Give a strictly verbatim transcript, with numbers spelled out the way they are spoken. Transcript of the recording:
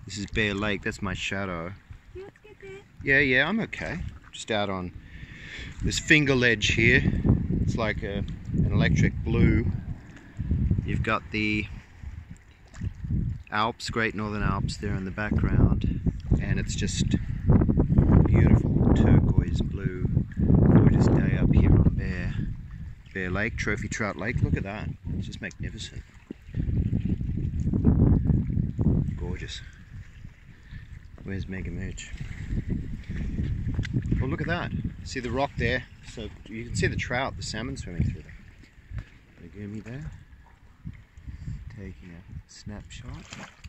This is Bear Lake, that's my shadow. You want to get there? Yeah, yeah, I'm okay. Just out on this finger ledge here. It's like a, an electric blue. You've got the Alps, Great Northern Alps there in the background, and it's just beautiful turquoise blue. Gorgeous day up here on Bear, Bear Lake, Trophy Trout Lake. Look at that, it's just magnificent. Gorgeous. Where's Mega Mooch? Well, look at that. See the rock there? So you can see the trout, the salmon swimming through there. The gummy there. Taking a snapshot.